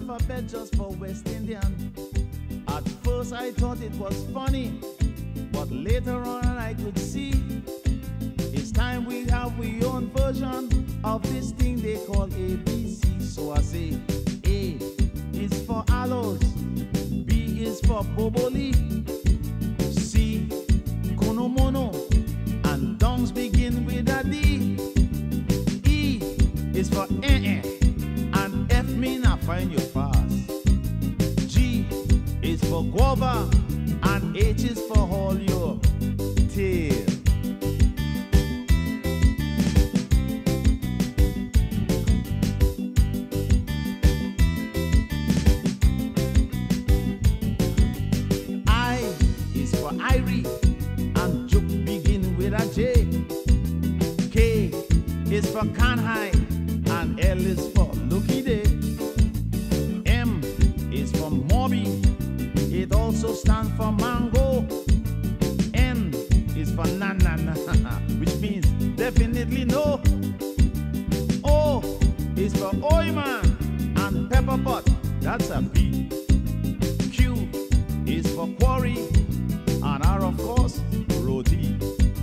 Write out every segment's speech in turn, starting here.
alphabet just for West Indian. At first I thought it was funny, but later on I could see it's time we have our own version of this thing they call ABC. So I say A is for aloes, B is for boboli, C konomono, and dongs begin with a D. E is for and F mean I find you fast. G is for guava, and H is for all your tail. I is for Irie, and Juk begin with a J. K is for Kanhai, and L is for Lucky Day. M is for Moby, it also stands for mango. N is for na-na-na, which means definitely no. O is for Oyman and pepper pot, that's a B. Q is for quarry, and R of course, roti.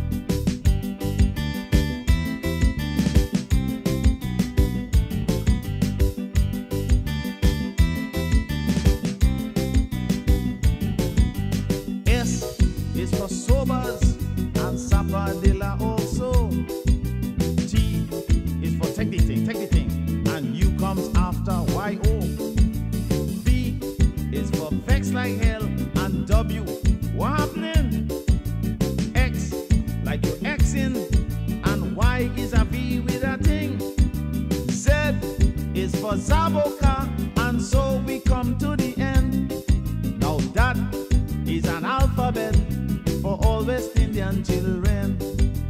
S is for sobers and sapadilla also. T is for take the thing, and U comes after Y-O. V is for vex like hell, and W, what happening? X, like you Xing, and Y is a V with a thing. Z is for Zaboka, and so we come to the end. Now that is an alphabet for all West Indian children.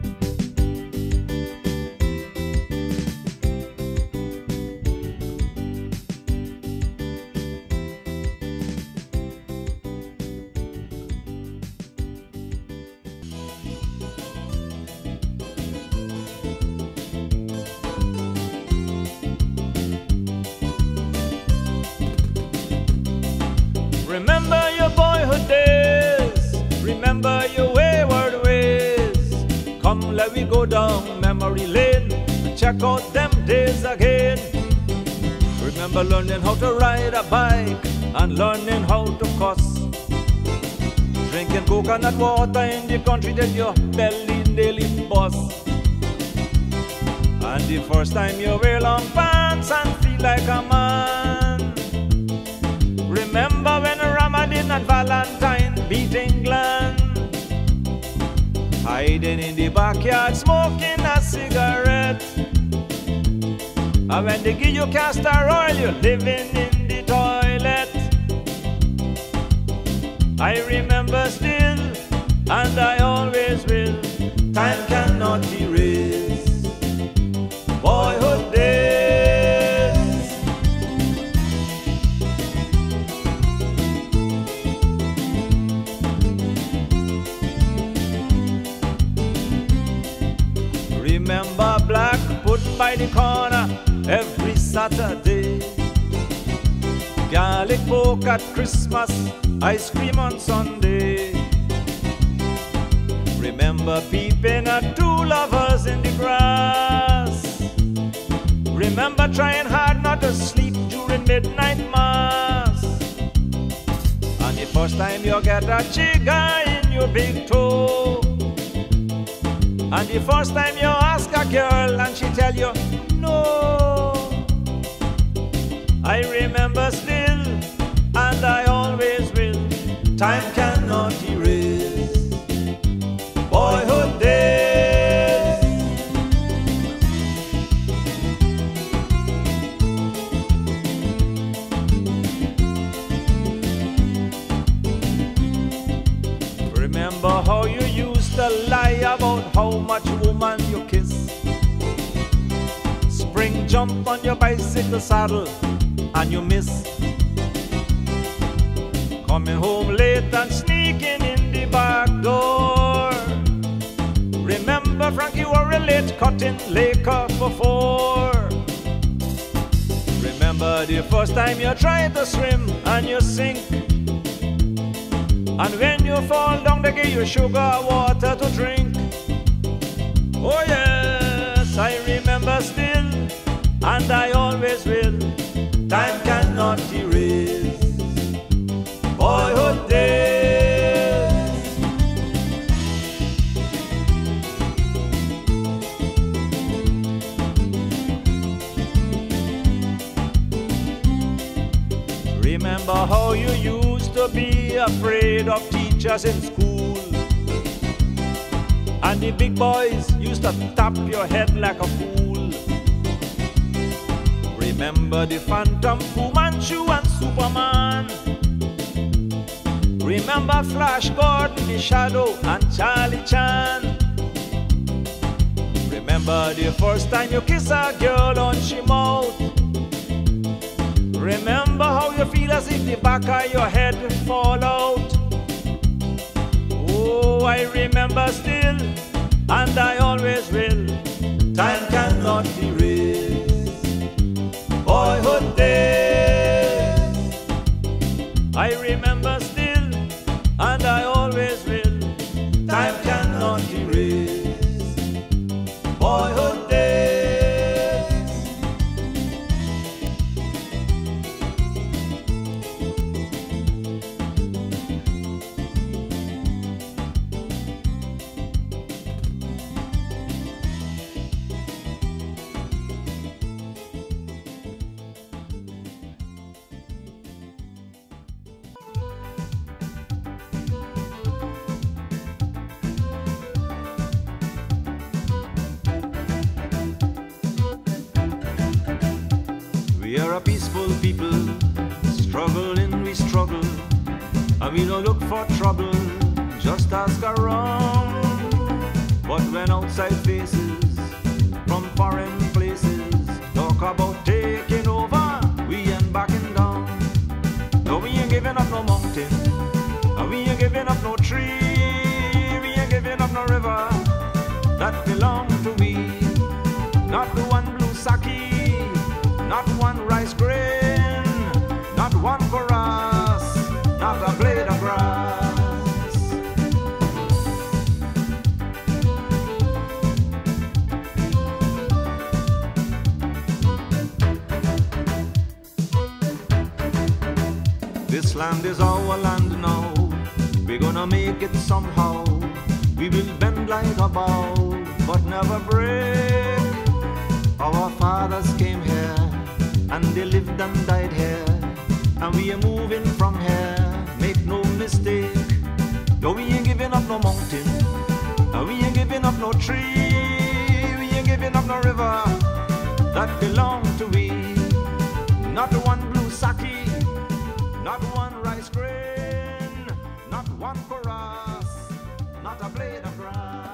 Remember your boyhood days, remember your wayward ways. Come, let we go down memory lane and check out them days again. Remember learning how to ride a bike and learning how to cuss. Drinking coconut water in the country that your belly nearly bust. And the first time you wear long pants and feel like a man. Remember when Ramadan and Valentine beat England? Hiding in the backyard smoking a cigarette. And when they give you castor oil, you're living in the toilet. I remember still, and I always will. Time cannot erase boyhood days. Remember black put by the corner every Saturday. Garlic pork at Christmas, ice cream on Sunday. Remember peeping at two lovers in the grass. Remember trying hard not to sleep during midnight mass. And the first time you get a chiga in your big toe. And the first time you ask a girl and she tell you no. I remember still, and I always will. Time cannot erase boyhood days. Remember how you used to lie about how much woman you kiss. Spring jump on your bicycle saddle and you miss. Coming home late and sneaking in the back door. Remember Frankie were late cutting Laker for 4. Remember Remember the first time you tried to swim and you sink, and when you fall down they give you sugar water to drink. Oh yes, I remember still, and I always will. Time cannot erase boyhood days. Remember how you used to be afraid of teachers in school, and the big boys used to tap your head like a fool. Remember the Phantom, Fu Manchu and Superman. Remember Flash Gordon, the Shadow and Charlie Chan. Remember the first time you kiss a girl on she mouth. Remember how you feel as if the back of your head fall out. Oh, I remember still, and I always will. Time cannot erase boyhood days. I remember still, and I always will. Time cannot erase boyhood days. We are a peaceful people, struggling we struggle, and we don't look for trouble, just ask around. But when outside faces from foreign places talk about taking over, we ain't backing down. No, we ain't giving up no mountain, and we ain't giving up no tree, we ain't giving up no river that belong to we. Not the one blue sake, not one rice grain, not one chorus, not a blade of grass. This land is our land now, we're gonna make it somehow. We will bend like a bow, but never break. Our fathers came here, and they lived and died here, and we are moving from here, make no mistake. No, we ain't giving up no mountain, and we ain't giving up no tree, we ain't giving up no river that belong to we. Not one blue sake, not one rice grain, not one chorus, not a blade of grass.